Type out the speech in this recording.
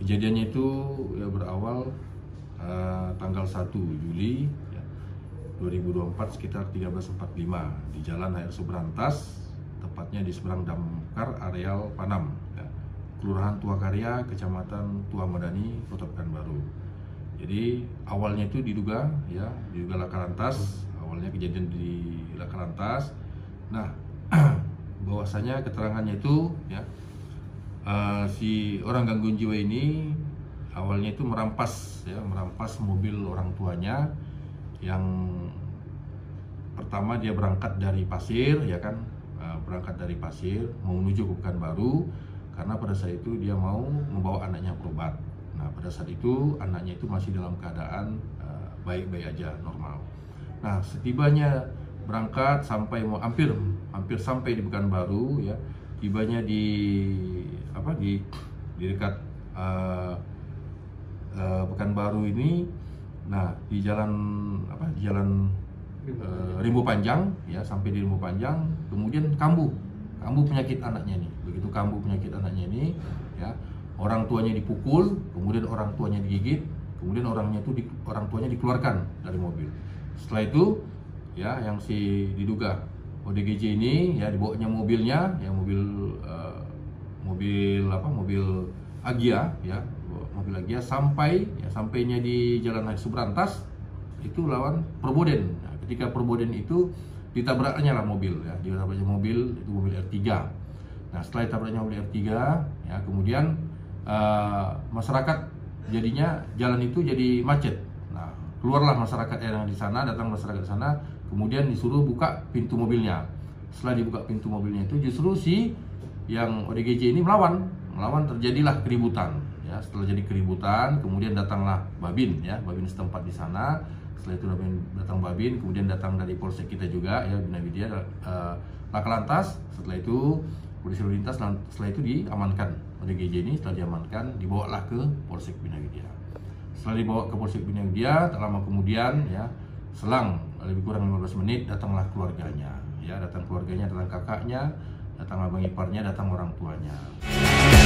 Kejadiannya itu ya berawal tanggal 1 Juli ya, 2024 sekitar 13.45 di Jalan HR Subrantas, tepatnya di seberang damkar areal Panam ya, Kelurahan Tua Karya, Kecamatan Tua Madani, Kota Pekanbaru. Jadi awalnya itu diduga laka lantas, awalnya kejadian di laka lantas. Nah, bahwasanya keterangannya itu ya, si orang gangguan jiwa ini awalnya itu merampas mobil orang tuanya. Yang pertama dia berangkat dari Pasir ya kan, mau menuju ke Pekanbaru karena pada saat itu dia mau membawa anaknya berobat. Nah, pada saat itu anaknya itu masih dalam keadaan baik-baik aja, normal. Nah, setibanya berangkat sampai hampir sampai di Pekanbaru ya, tibanya di dekat Pekanbaru ini. Nah, di jalan Rimbo Panjang ya, sampai di Rimbo Panjang kemudian kambuh penyakit anaknya nih. Begitu kambuh penyakit anaknya ini ya, orang tuanya dipukul, kemudian orang tuanya digigit, kemudian orang tuanya dikeluarkan dari mobil. Setelah itu ya, yang si diduga ODGJ ini ya, dibawanya mobilnya ya, mobil Agya ya, mobil Agya sampainya di Jalan HR Subrantas itu lawan Perboden. Nah, ketika Perboden itu ditabraknya lah mobil ya, ditabraknya mobil itu mobil R3. Nah, setelah ditabraknya mobil R3 ya, kemudian masyarakat jadinya jalan itu jadi macet. Nah, keluarlah masyarakat yang di sana, datang masyarakat di sana, kemudian disuruh buka pintu mobilnya. Setelah dibuka pintu mobilnya itu justru si yang ODGJ ini melawan, terjadilah keributan ya. Setelah jadi keributan kemudian datanglah Babin ya, Babin setempat di sana. Setelah itu datang Babin, kemudian datang dari Polsek kita juga ya, Bina Widya, laka lantas. Setelah itu polisi lalu lintas, setelah itu diamankan ODGJ ini. Setelah diamankan dibawalah ke Polsek Bina Widya. Setelah dibawa ke Polsek Bina Widya, tak lama kemudian ya, selang lebih kurang 15 menit datanglah keluarganya ya, datang kakaknya, datang abang iparnya, datang orang tuanya.